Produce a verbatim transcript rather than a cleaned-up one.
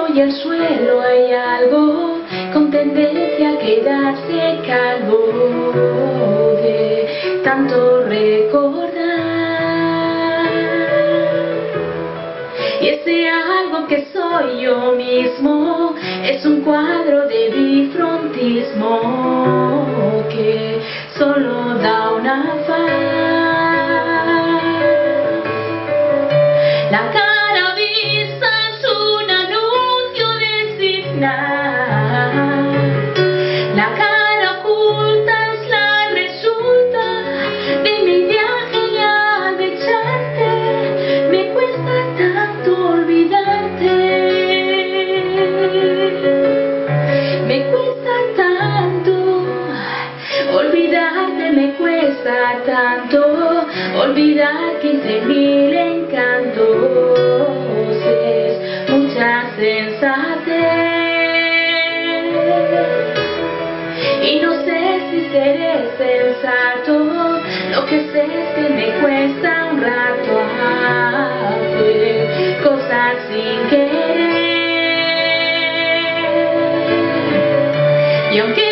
y el suelo hay algo con tendencia a quedarse calvo de tanto recordar. Y ese algo que soy yo mismo es un cuadro de bifrontismo que solo da una faz. La cara vista es un anuncio de signar. La cara oculta es la resulta de mi viaje y al echarte me cuesta tanto olvidarte. Me cuesta tanto olvidarte, me cuesta tanto olvidar quince mil encantos, es mucha sensatez. Y no sé si seré sensato, lo que sé es que me cuesta un rato hacer cosas sin querer. Y aunque